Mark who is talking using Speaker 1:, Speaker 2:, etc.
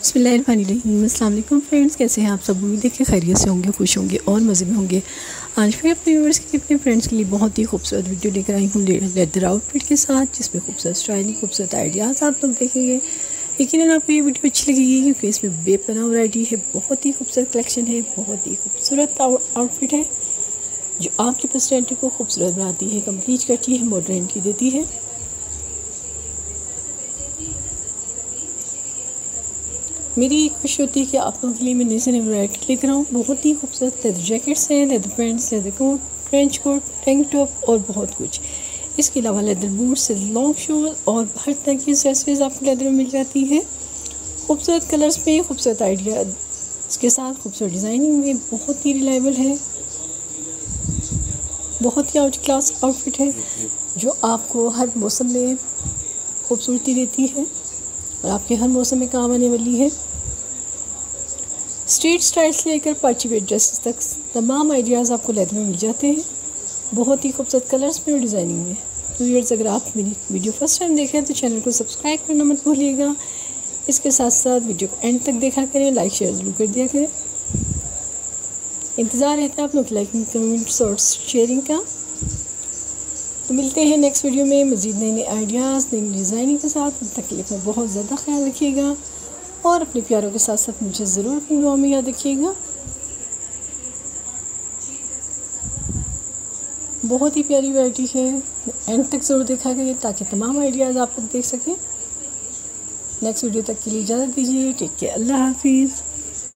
Speaker 1: बिस्मिल्लाहिर्रहमानिर्रहीम। अस्सलाम वालेकुम फ्रेंड्स, कैसे हैं आप सब। उम्मीद है कि खैरियत से होंगे, खुश होंगे और मज़े में होंगे। आज मैं अपने व्यूअर्स के अपने फ्रेंड्स के लिए बहुत ही खूबसूरत वीडियो लेकर आई हूँ लेदर आउटफिट के साथ, जिसमें खूबसूरत स्टाइलिंग, खूबसूरत आइडियाज़ आप लोग देखेंगे। यकीनन आपको ये वीडियो अच्छी लगेगी क्योंकि इसमें बेपनाह वैरायटी है, बहुत ही खूबसूरत कलेक्शन है, बहुत ही खूबसूरत आउटफिट है जो आपकी पर्सनैलिटी को खूबसूरत बनाती है, कंप्लीट करती है, मॉडर्निटी देती है। मेरी कोशिश होती है कि आप लोगों के लिए मैं नई से नई वैरायटी लेकर आऊँ। बहुत ही खूबसूरत लेदर जैकेट्स हैं, leather pants, leather coat, trench coat, tank top और बहुत कुछ। इसके अलावा लेदर बूट्स, लॉन्ग शूज़ और हर तरह की एक्सेसरीज आपको लेदर में मिल जाती है। खूबसूरत कलर्स में, खूबसूरत आइडिया इसके साथ, खूबसूरत डिज़ाइनिंग में, बहुत ही रिलायबल है, बहुत ही आउट क्लास आउटफिट है जो आपको हर मौसम में खूबसूरती देती है और आपके हर मौसम में काम आने वाली है। स्ट्रीट स्टाइल से लेकर पार्टी वेयर ड्रेसेस तक तमाम आइडियाज़ आपको लेदर में मिल जाते हैं, बहुत ही खूबसूरत कलर्स में और डिज़ाइनिंग में। तो व्यूअर्स, अगर आप मेरी वीडियो फर्स्ट टाइम देखें तो चैनल को सब्सक्राइब करना मत भूलिएगा। इसके साथ साथ वीडियो को एंड तक देखा करें, लाइक शेयर ज़रूर कर दिया करें। इंतज़ार रहता है आप लोग लाइकिंग, कमेंट्स और शेयरिंग का। तो मिलते हैं नेक्स्ट वीडियो में मज़ीद नए नए आइडियाज़, नई डिज़ाइनिंग के साथ। तब तक के लिए अपना बहुत ज़्यादा ख्याल रखिएगा और अपने प्यारों के साथ साथ मुझे ज़रूर अपनी दुआ में याद रखिएगा। बहुत ही प्यारी वैरायटी है, एंड तक ज़रूर देखा करिए ताकि तमाम आइडियाज़ आप लोग देख सकें। नेक्स्ट वीडियो तक के लिए इजाज़त दीजिए। टेक केयर, अल्लाह हाफिज़।